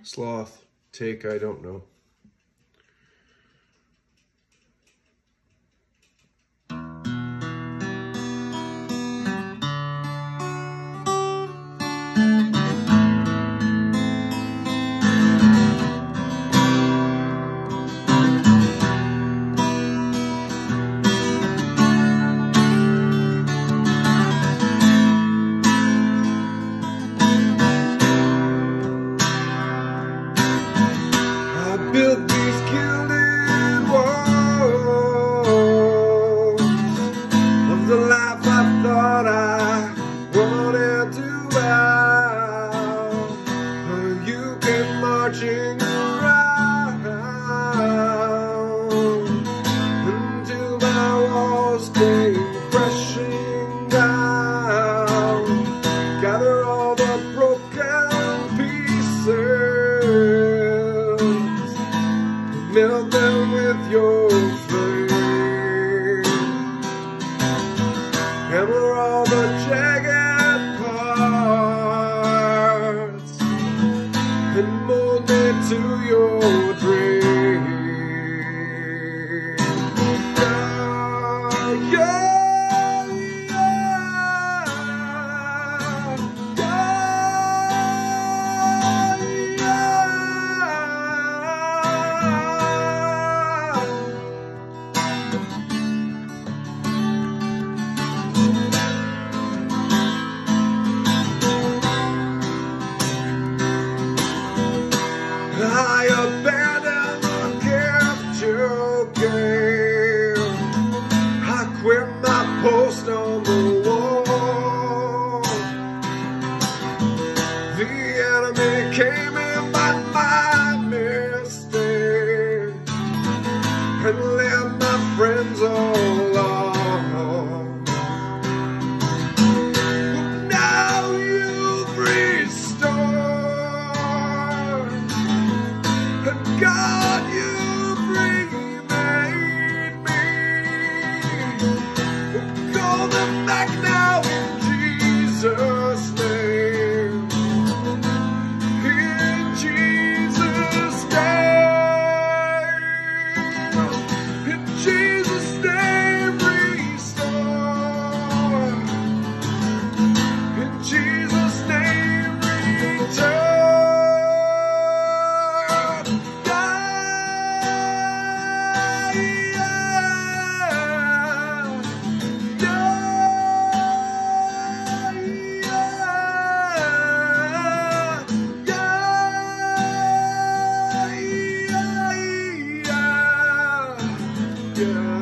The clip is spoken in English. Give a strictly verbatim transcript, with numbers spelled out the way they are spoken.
Sloth, take I don't know. Built these gilded walls of the life I thought I wanted to have. You came marching around until my walls came crashing down. Gather all the broken pieces, melt them with your flame. Hammer all the jagged parts and mold me to your dream. Yeah, yeah. I abandoned the gift you gave. I quit my post on the wall. The enemy came in by my mistake and led my friends all on. Now you've restored, God, you've remade me. Call them back now in Jesus' name. In Jesus' name. In Jesus' name, restore. In Jesus' name, return. Yeah.